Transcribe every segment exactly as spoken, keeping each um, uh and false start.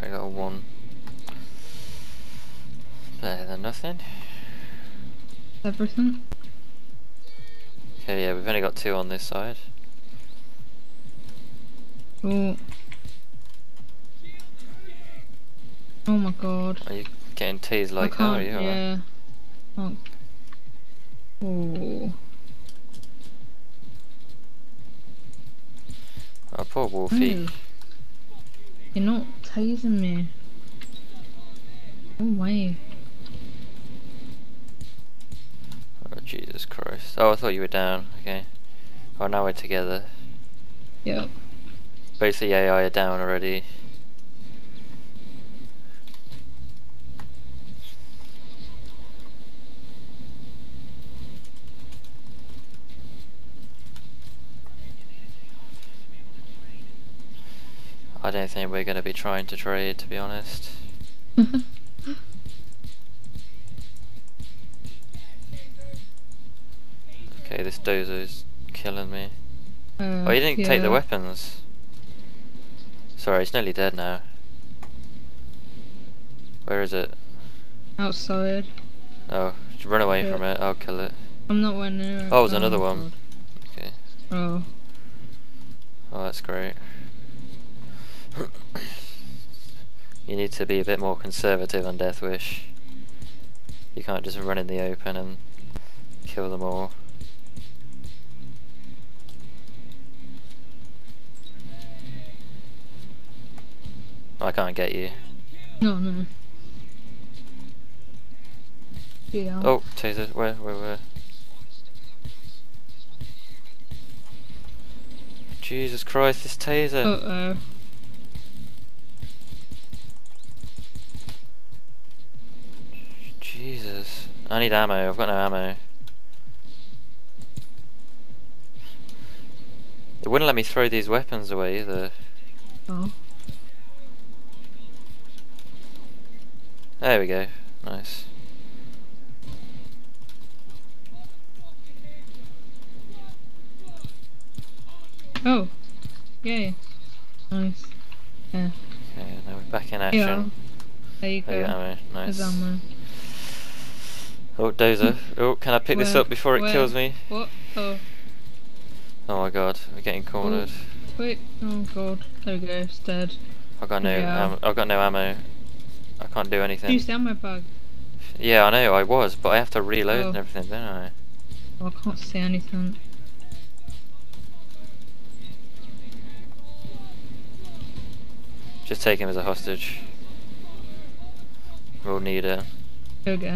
Alright, I got a one. Better than nothing. Everything. Okay, yeah, we've only got two on this side. Oh. Oh my god. Are you getting teased like I that? Are can't, you alright? yeah. Can't. Oh. Oh, poor Wolfie. No. You're not tasing me. No way. Oh, Jesus Christ. Oh, I thought you were down. Okay. Oh, now we're together. Yep. Both the A I are down already. I don't think we're going to be trying to trade, to be honest. Okay, this Dozo's killing me. Uh, Oh, you didn't yeah. take the weapons. Sorry, it's nearly dead now. Where is it? Outside. Oh, run away Yeah. from it, I'll kill it. I'm not one near it. Oh, there's another one. God. Okay. Oh. Oh, that's great. You need to be a bit more conservative on Death Wish. You can't just run in the open and kill them all. I can't get you. No, no. Yeah. Oh, taser, where, where, where? Jesus Christ, this taser! Uh oh. Jesus. I need ammo, I've got no ammo. It wouldn't let me throw these weapons away either. Oh. There we go. Nice. Oh. Yay. Nice. Yeah. Okay, now we're back in action. Yeah. There you go. There you go, ammo. Nice. There's ammo. Oh, Dozer. Oh, can I pick this Where? up before it Where? kills me? What? Oh. Oh my god, we're getting cornered. Oh. Wait. Oh god. There we go. It's dead. I've got no Yeah. am I've got no ammo. I can't do anything. Use the ammo bag. Yeah, I know, I was, but I have to reload Oh. and everything, don't I? Oh, I can't see anything. Just take him as a hostage. We'll need it. There we go.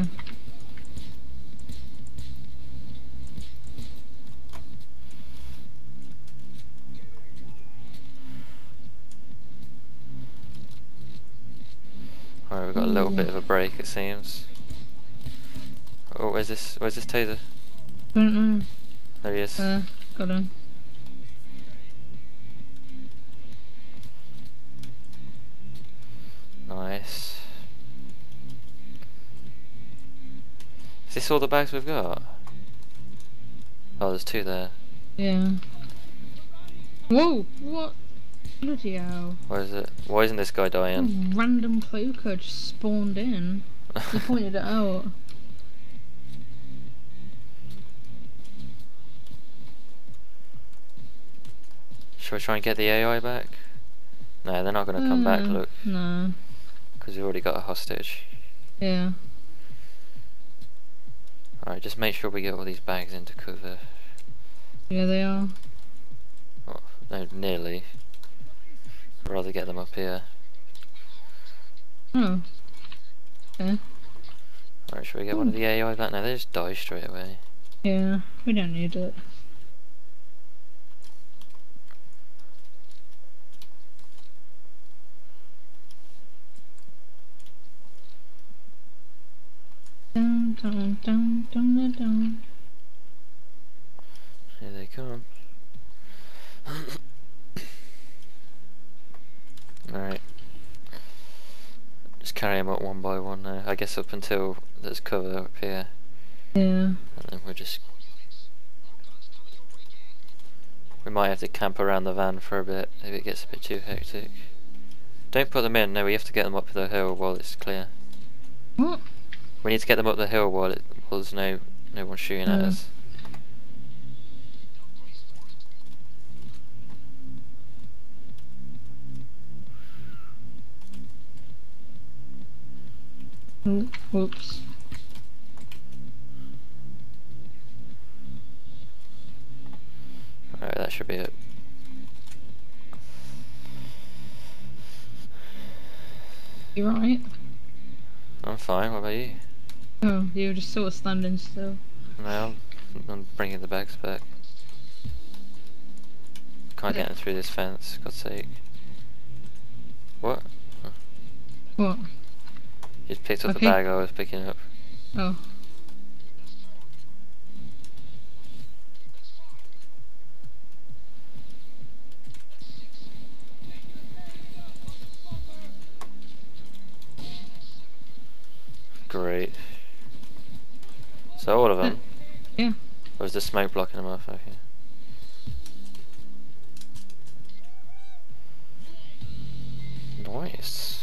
Alright, we've got a little bit of a break, it seems. Oh, where's this? Where's this taser? Don't know. There he is. Uh, got him. Nice. Is this all the bags we've got? Oh, there's two there. Yeah. Whoa! What? Bloody hell. Why is it? Why isn't this guy dying? A random cloaker just spawned in. He pointed it out. Should we try and get the A I back? No, they're not going to come back, Uh, look. No. Because we've already got a hostage. Yeah. Alright, just make sure we get all these bags into cover. Yeah, they are. Oh, no, nearly. I'd rather get them up here. Oh. Okay. Alright, should we get one of the A I back? No, they just die straight away. Yeah, we don't need it. Dun, dun, dun, dun, dun, dun. Here they come. Alright. Just carry them up one by one now. I guess up until there's cover up here. Yeah. And then we'll just... We might have to camp around the van for a bit if it gets a bit too hectic. Don't put them in, no, we have to get them up the hill while it's clear. What? We need to get them up the hill while, it, while there's no, no one shooting at Oh. us. Oh, whoops. Alright, that should be it. You right? I'm fine, what about you? Oh, you were just sort of standing still. No, I'm, I'm bringing the bags back. Can't get them through this fence, God's sake. What? Huh. What? You just picked up Okay. the bag I was picking up. Oh. Great. So all of them? Yeah. Or is the smoke blocking them off? Okay. Nice.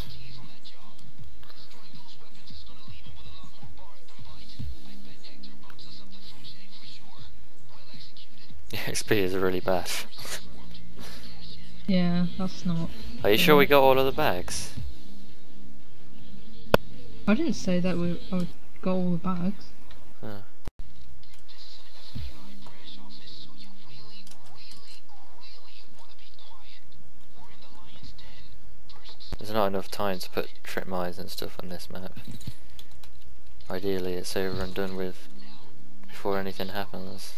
The X P is really bad. Yeah, that's not. Are you sure we got all of the bags? I didn't say that we I got all the bags. Huh. There's not enough time to put trip mines and stuff on this map. Ideally it's over and done with before anything happens.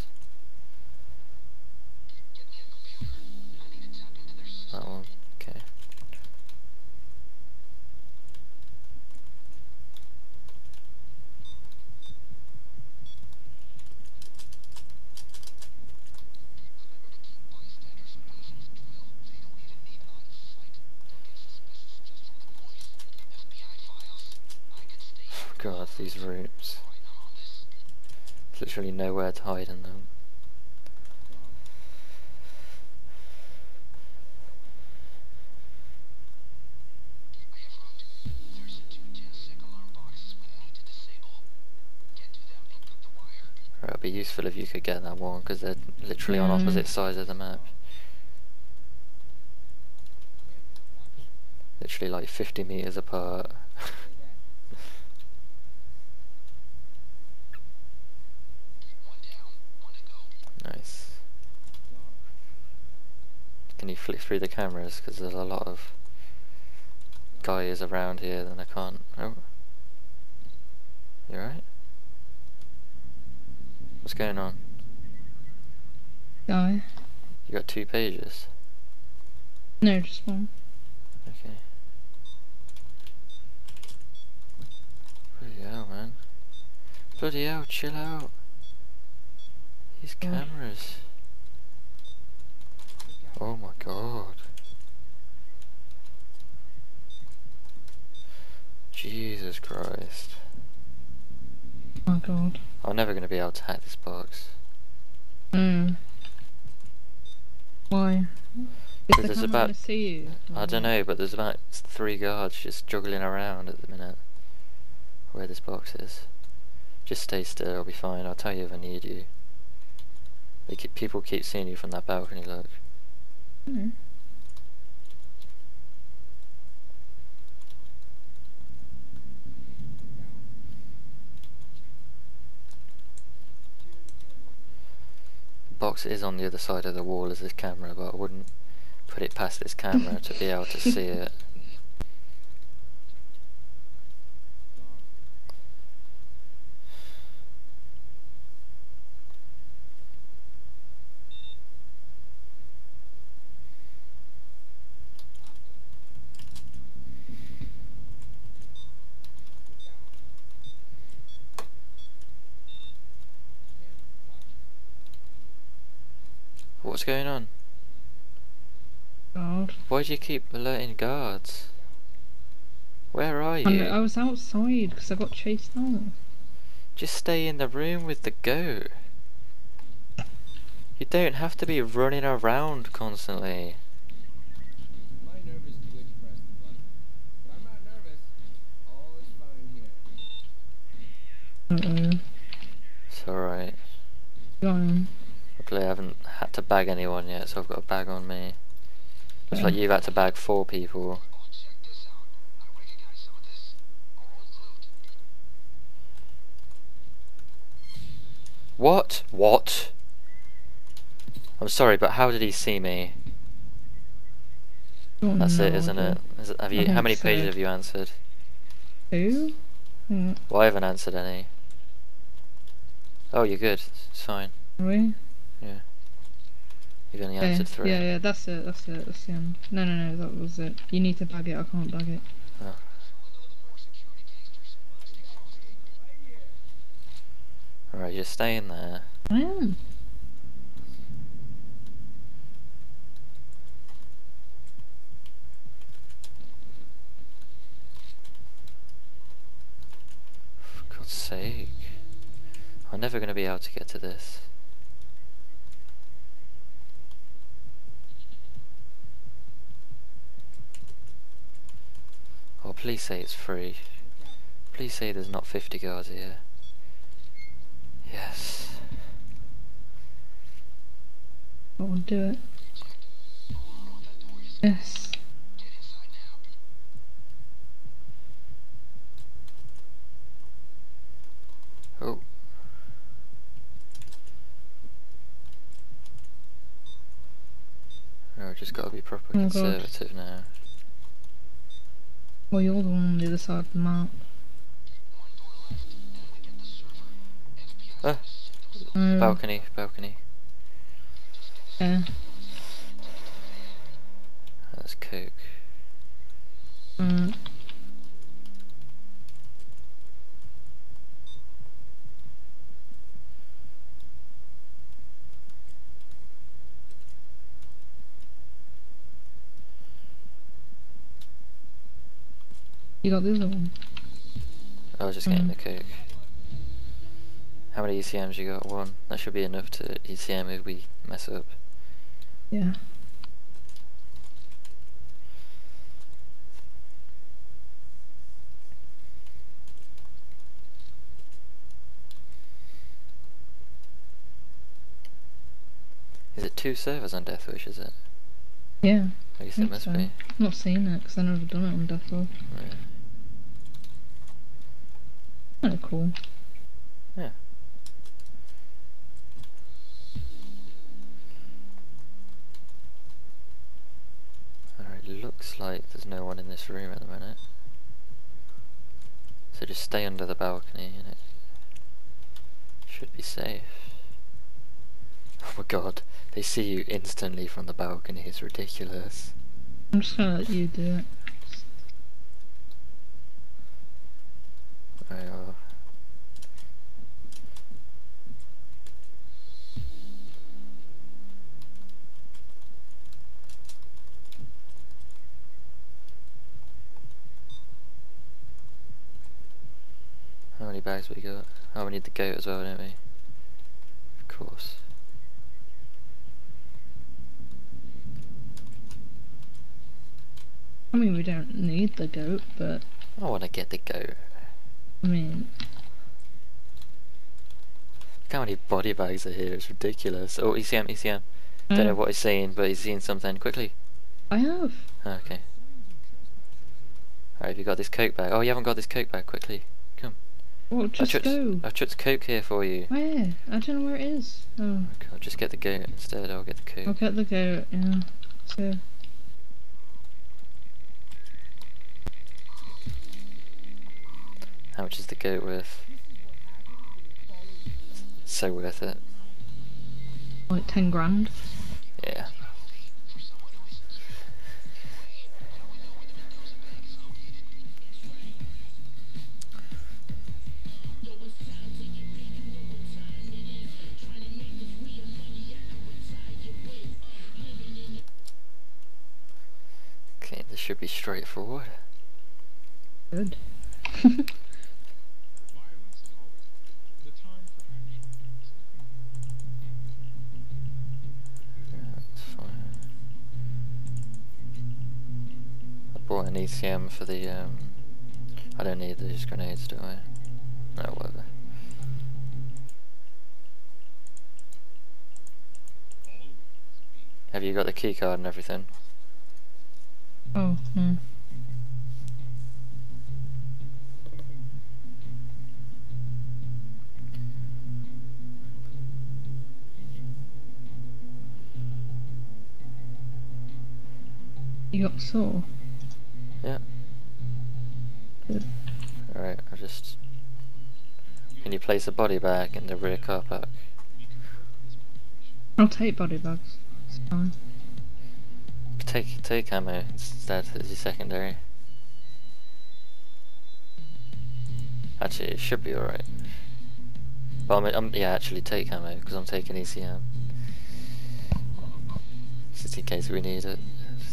That one, okay. God, these rooms. There's literally nowhere to hide in them. Right, it'd be useful if you could get that one, because they're literally on Mm. opposite sides of the map. Literally like fifty meters apart. Nice. Can you flick through the cameras? Because there's a lot of guys around here that I can't. Oh. You alright? What's going on? Guy. You got two pages? No, just one. Okay. Bloody hell, man. Bloody hell, chill out. These Oh. cameras. Oh my god. Jesus Christ. Oh my god. I'm never going to be able to hack this box. Hmm. Why? Is Because the there's camera about- gonna see you? I don't know, but there's about three guards just juggling around at the minute where this box is. Just stay still, I'll be fine. I'll tell you if I need you. They keep, people keep seeing you from that balcony, look. Hmm. The box is on the other side of the wall as this camera, but I wouldn't put it past this camera to be able to see it. What's going on? God. Why do you keep alerting guards? Where are And you? I was outside because I got chased out. Just stay in the room with the goat. You don't have to be running around constantly. My nervous twitch pressed the button. bag anyone yet, so I've got a bag on me. Looks like you've had to bag four people. What? What? I'm sorry, but how did he see me? Oh, That's no, it, isn't I it? Is it have I you? How think many so. pages have you answered? Two? Yeah. Well, I haven't answered any. Oh, you're good. It's fine. Are we? Yeah. You've only Yeah, answered three. yeah, yeah, that's it, that's it, that's the end. No, no, no, that was it. You need to bag it, I can't bag it. Oh. Alright, you're staying there. I am. For God's sake. I'm never going to be able to get to this. Oh, please say it's free. Please say there's not fifty guards here. Yes. I'll do it. Yes. Oh. Oh, I've just got to be proper Oh, God. conservative now. Well, you're the one on the other side of the map. Ah, Um, balcony, balcony. Yeah. That's coke. Um, you got the other one? I was just getting Mm. the coke. How many E C Ms you got? One. That should be enough to E C M if we mess up. Yeah. Is it two servers on Deathwish, is it? Yeah. I guess I it think must so. be. I've not seen it because I've never done it on Death Row. Yeah. Kinda cool. Yeah. Alright, looks like there's no one in this room at the minute. So just stay under the balcony and it should be safe. Oh my god, they see you instantly from the balcony, it's ridiculous. I'm just gonna let you do it. Right, well. How many bags we got? Oh, we need the goat as well, don't we? Of course. I mean, we don't need the goat, but I want to get the goat. I mean, Look how many body bags are here, it's ridiculous. Oh, E C M, E C M. Don't know uh, what he's saying, but he's seen something. Quickly. I have. Oh, okay. Alright, have you got this coke bag? Oh, you haven't got this coke bag, quickly. Come. Well, I've just chucked, go. I've chucked coke here for you. Where? I don't know where it is. Oh, Okay, I'll just get the goat instead, I'll get the coke. I'll get the goat. Yeah. So. How much is the goat worth? So worth it. Like ten grand. Yeah. Okay, this should be straightforward. Good. That's fine. I bought an E C M for the, um... I don't need these grenades, do I? No, whatever. you got the key card and everything? Oh, no. You got saw? Yeah. Good. Alright, I'll just... Can you place a body bag in the rear car park? I'll take body bags. It's fine. Take, take ammo instead as your secondary. Actually, it should be alright. But I'm, I'm, yeah, actually take ammo, because I'm taking E C M. Just in case we need it.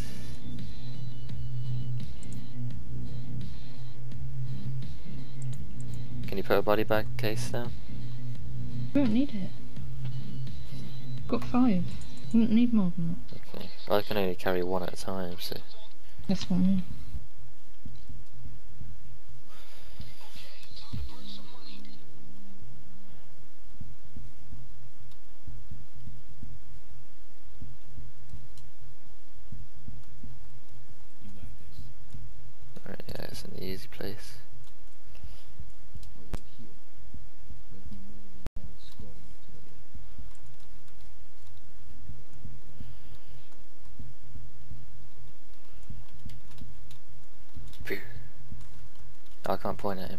Can you put a body bag case down? I don't need it. Got five. Wouldn't need more than that. Okay. Well, I can only carry one at a time, so... That's what I mean. Alright, yeah, it's in the easy place. Phew. I can't point at him.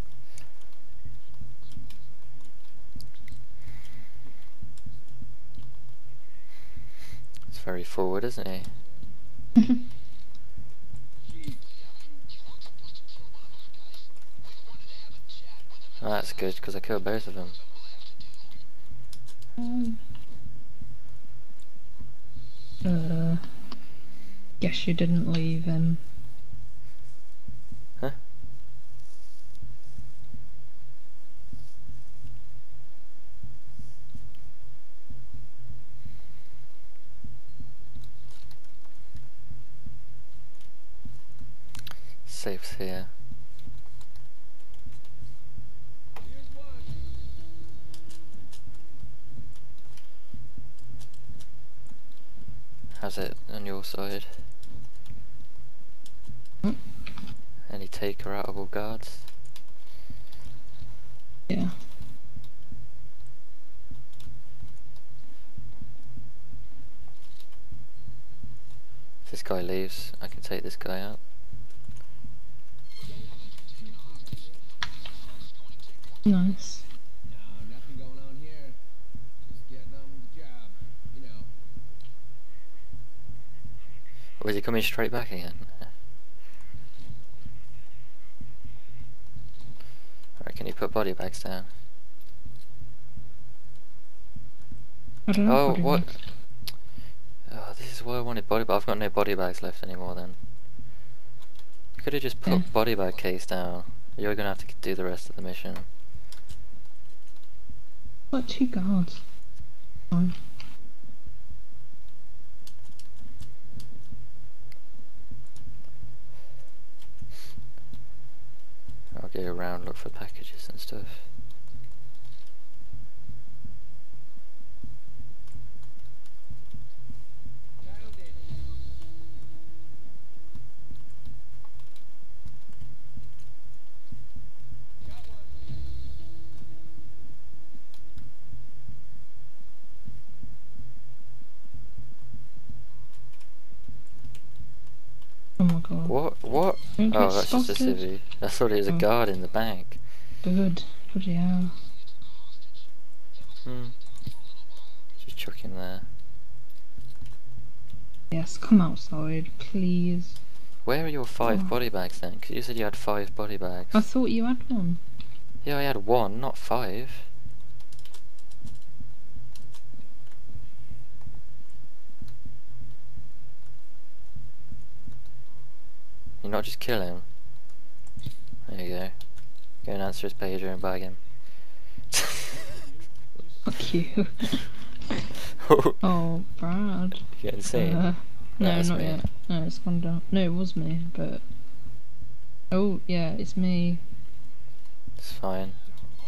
It's very forward, isn't he? Oh, that's good, because I killed both of them. Um, uh, guess you didn't leave him. Huh? Safe's here. How's it on your side? Hmm? Any take or outable guards? Yeah. If this guy leaves, I can take this guy out. Nice. No, nothing going on here. Just getting on with the job, you know. Or is he coming straight back again? Alright, can you put body bags down? I don't know. Oh, what? Oh, this is why I wanted body bags. I've got no body bags left anymore then. You could have just put Yeah. body bag case down. You're gonna have to do the rest of the mission. Got two guards. Fine. I'll go around, look for packages and stuff. Found it. Got one. Oh my god. What? What? Don't get Oh, that's just a spotted. civvy. I thought it was a Oh. guard in the bank. Good. Bloody hell. Hmm. Just chuck him there. Yes, come outside, please. Where are your five Oh. body bags then? Because you said you had five body bags. I thought you had one. Yeah, I had one, not five. You not just kill him. There you go. Go and answer his pager and bag him. Fuck you. Oh, Brad. You get insane. Uh, no, That's not me. yet. No, it's gone down. No, it was me, but... Oh, yeah, it's me. It's fine.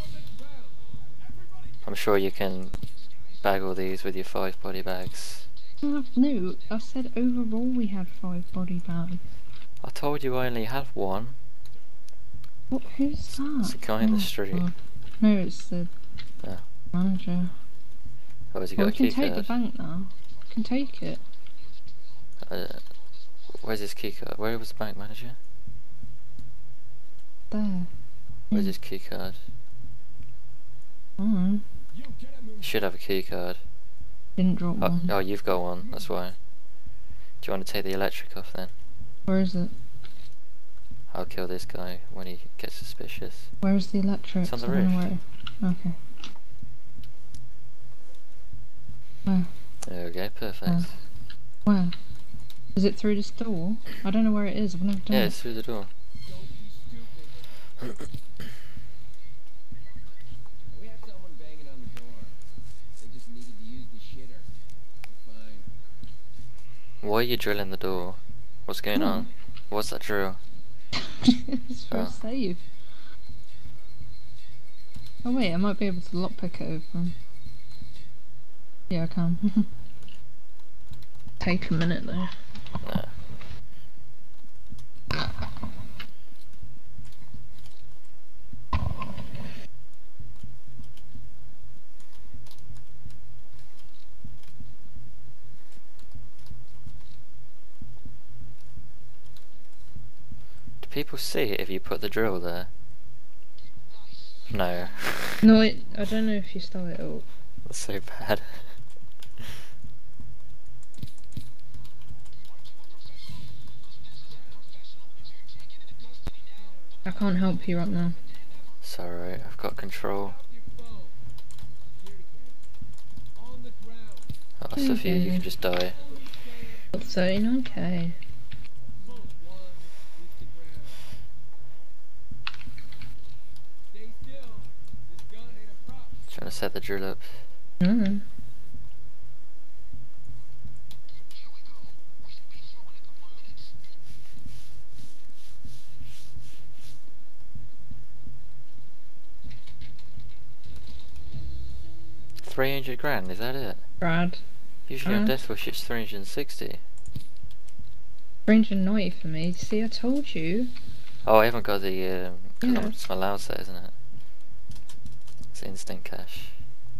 I'm sure you can bag all these with your five body bags. Uh, no, I said overall we had five body bags. I told you I only have one. What? Who's that? It's the guy in the Oh, street. God. No, it's the Oh. manager. Oh, has he Well, got we a can key take the card? bank now. We can take it. Uh, where's his key card? Where was the bank manager? There. Where's Yeah. his key card? Oh, You gotta move. He should have a key card. didn't drop Oh, one. oh, you've got one, that's why. Do you want to take the electric off then? Where is it? I'll kill this guy when he gets suspicious. Where is the electric? It's on the I don't know roof. where. Okay. Where? There we go, perfect. Oh. Where? Is it through this door? I don't know where it is. I've never done Yeah, it. it's through the door. Don't be stupid. We had someone banging on the door. They just needed to use the shitter. We're fine. Why are you drilling the door? What's going Oh. on? What's that drill? It's for Oh. a save. Oh wait, I might be able to lockpick it open. Yeah, I can. Take a minute though. No. Do people see it if you put the drill there? No. No, it, I don't know if you start it up. That's so bad. I can't help you right now. It's alright, I've got control. Off your phone. Security cam. On the ground. Oh, Sophia, you can just die. Got thirty-nine K. Both. One. Reach the ground. Stay still. This gun ain't a prop. Trying to set the drill up. Mm. three hundred grand, is that it? Brad. Usually on Uh. Deathwish it's three hundred sixty. three hundred ninety for me. See, I told you. Oh, I haven't got the, um, cause Yeah. I'm, it's my loud set, isn't it? It's instant cash.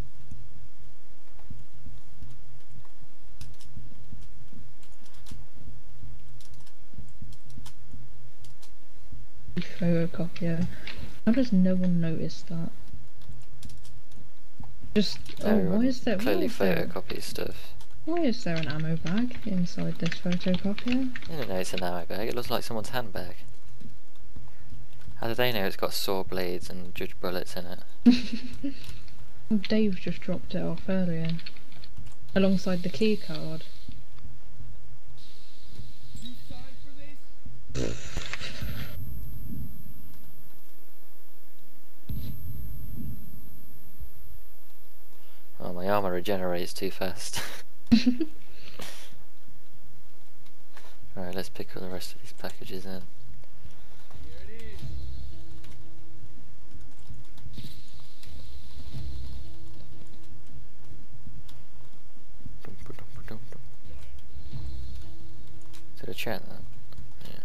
Photocopier. How does no one notice that? Just oh, Everyone why is there? Why clearly is there, photocopy stuff. why is there an ammo bag inside this photocopier? I don't know it's an ammo bag, it looks like someone's handbag. How do they know it's got saw blades and judge bullets in it? Well, Dave just dropped it off earlier, alongside the key card. You signed for this? Oh, my armor regenerates too fast. Alright, let's pick up the rest of these packages then. Here it is. Did I check that? Yeah.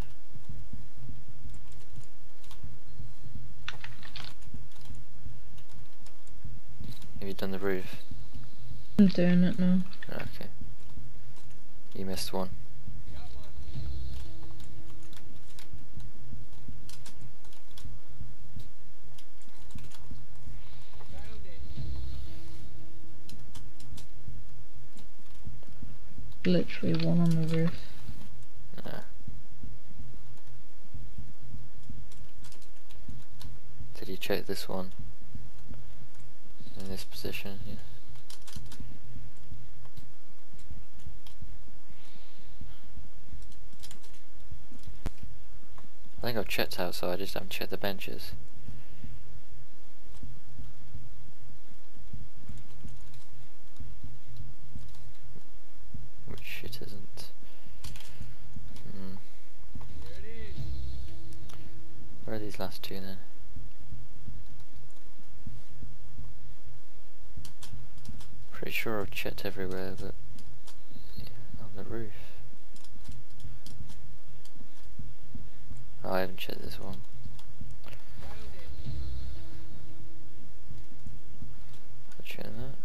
Have you done the roof? I'm doing it now. Oh, okay. You missed one. Got one. Found it. Literally one on the roof. No. Did you check this one? In this position, yeah. I think I've checked outside, I just haven't checked the benches. Which it isn't. Hmm. Here it is. Where are these last two then? Pretty sure I've checked everywhere, but yeah. the roof. Oh, I haven't checked this one. I'll check that.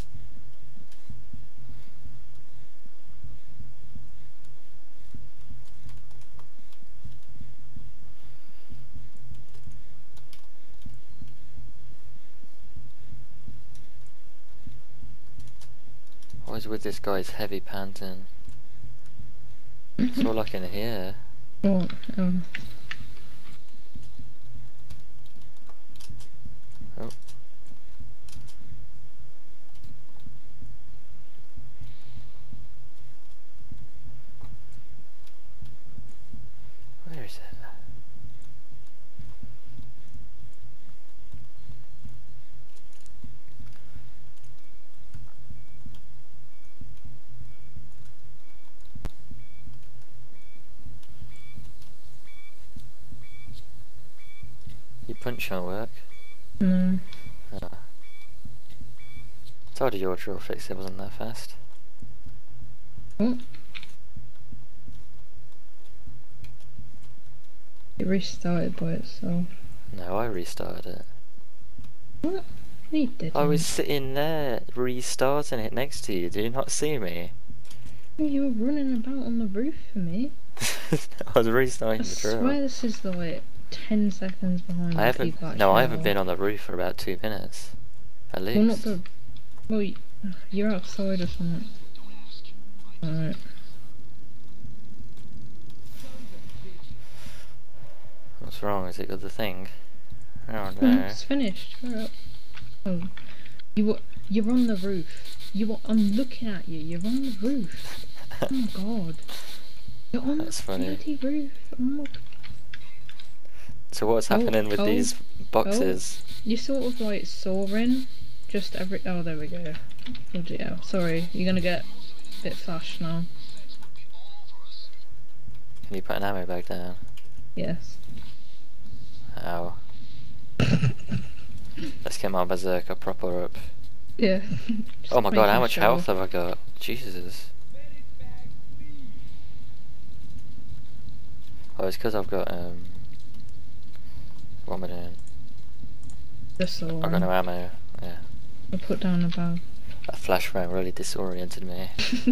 What is with this guy's heavy panting? It's all I can hear. What? Um, Oh. Where is it? Your punch won't work. no. Ah. Told you your drill fix, it wasn't that fast. What? It restarted by itself. No, I restarted it. What? No, you didn't. I was sitting there restarting it next to you. Do you not see me? You were running about on the roof for me. I was restarting I the drill. swear this is the like ten seconds behind. I the people haven't. actually No, I haven't are. been on the roof for about two minutes, at least. Well, not the. Well, y- you're outside or something. Alright. What's wrong? Is it got the thing? Oh Mm, no. it's finished. Hurry up. Oh, you were. You're on the roof. You were. I'm looking at you. You're on the roof. Oh my god. You're on That's the funny. bloody roof. Oh my. So what's Oh, happening with oh, these boxes? You're sort of like soaring. Just every. Oh, there we go. Bloody hell. Sorry. You're gonna get a bit flash now. Can you put an ammo bag down? Yes. Ow. Let's get my berserker proper up. Yeah. Oh my god, how making much sure. health have I got? Jesus. Oh, it's because I've got, um... what am I doing? Just so I've got no ammo, yeah. I'll put down a bag. That flashbang really disoriented me.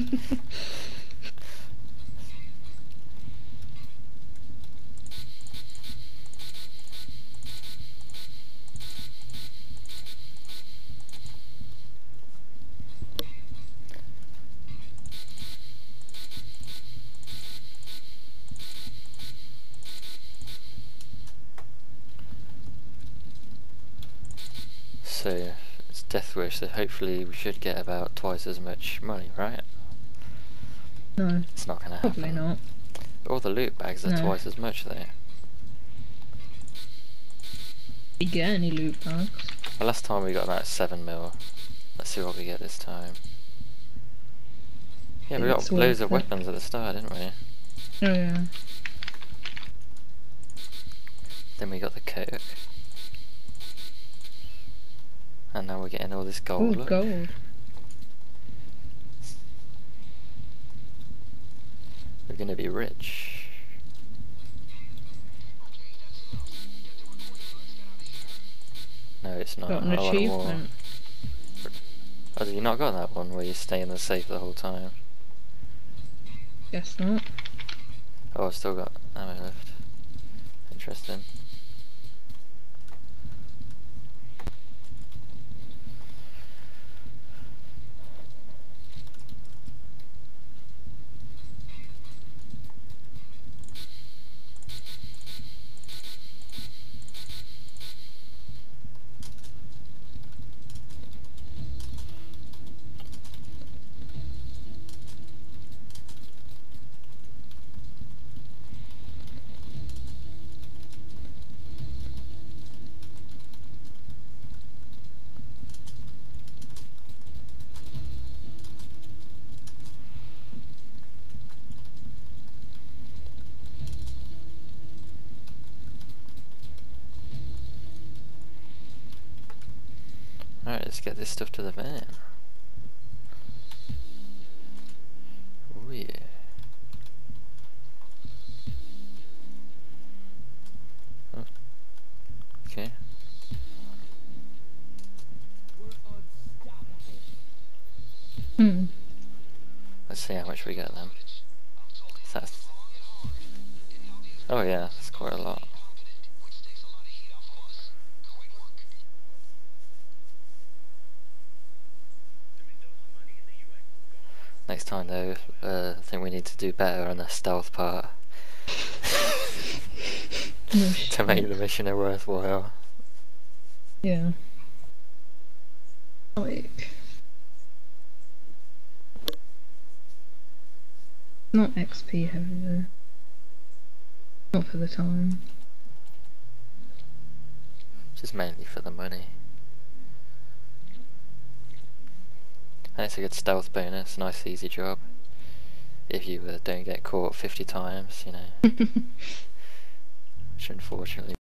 So, it's Death Wish, so hopefully we should get about twice as much money, right? No, It's not gonna happen. probably not. All the loot bags are No. twice as much though. Did you get any loot bags? The last time we got about seven mil. Let's see what we get this time. Yeah, we think got it's loads worth of it. weapons at the start, didn't we? Oh yeah. Then we got the coke. And now we're getting all this Oh, gold. look. gold. We're gonna be rich. No, it's not. Got an I want more. achievement. Oh, have you not got that one where you stay in the safe the whole time? Guess not. Oh, I've still got ammo left. Interesting. Alright, let's get this stuff to the van. Oh yeah. Okay. We're unstoppable. Hmm. Let's see how much we get then. So that's, oh yeah, that's quite a lot. Next time though, uh, I think we need to do better on the stealth part No to make shit. the mission worthwhile. Yeah. Like, not X P heavy though. Not for the time. Just mainly for the money. And it's a good stealth bonus, nice easy job. If you uh, don't get caught fifty times, you know. Which unfortunately